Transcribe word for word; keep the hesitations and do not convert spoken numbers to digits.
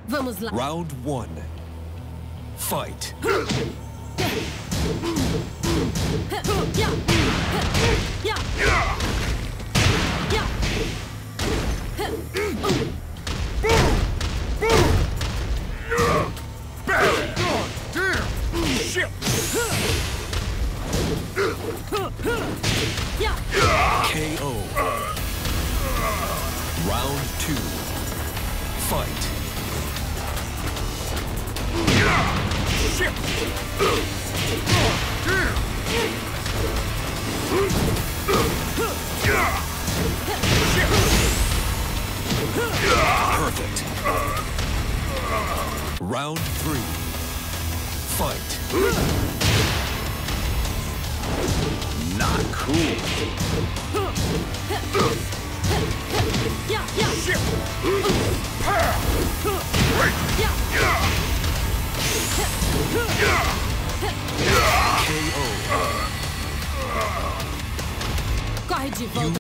Vamos lá. Round one. Fight. K O. Round two. Fight. Perfect. Round three. Fight. Not cool. K O. Corre de volta.